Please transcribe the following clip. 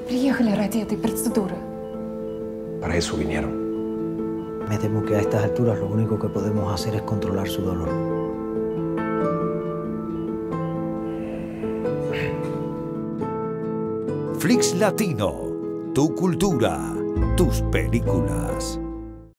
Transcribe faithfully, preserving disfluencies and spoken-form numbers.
Приехали ради этой процедуры. Para eso vinieron. Me temo que a estas alturas lo único que podemos hacer es controlar su dolor. Flix Latino, tu cultura, tus películas.